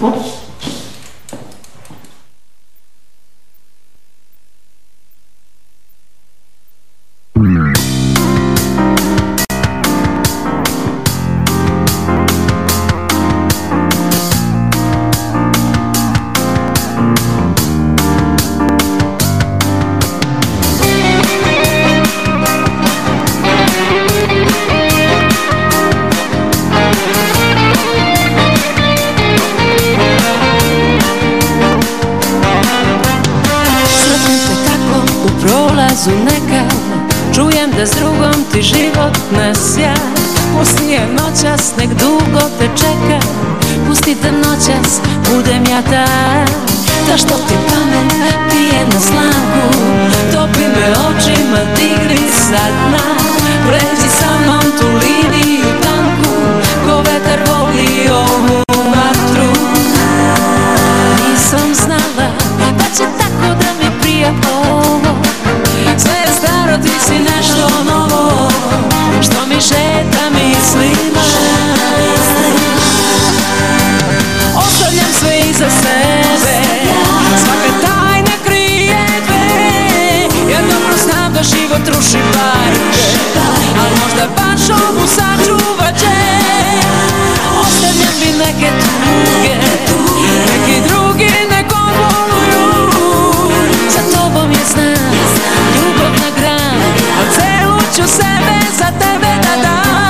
Nekad čujem da s drugom ti život ne sja. Pusti je noćas, nek dugo te čeka. Pusti da noćas budem ja ta što ti pamet pije na slamku. Topi me očima, digni sa dna. Pređi sa mnom tu liniju tanku, ko vetar voli ovu vatru. Nisam znala da će tako da mi prija ovo. Sve je staro, ti si nešto novo, što mi šeta mislima. Ostavljam sve iza sebe, svaka tajna krije dve. Ja dobro znam da život ruši bajke, al možda baš ovu sačuvat će. Ostavljam mi neke tuge, neki drugi neko voluju. Za tobom je znam, ljubav na gran, a celu ću sebe za tebe da dam.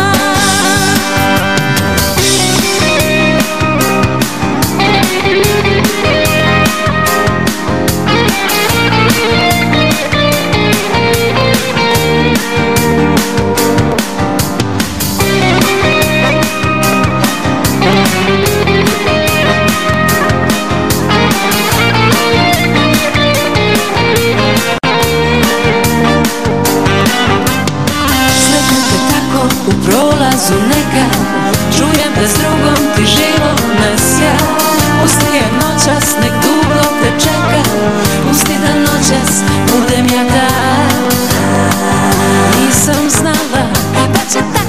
Nekad čujem da s drugom ti život ne sja. Pusti je noćas, nek dugo te čeka. Pusti da noćas budem ja ta. Nisam znala da će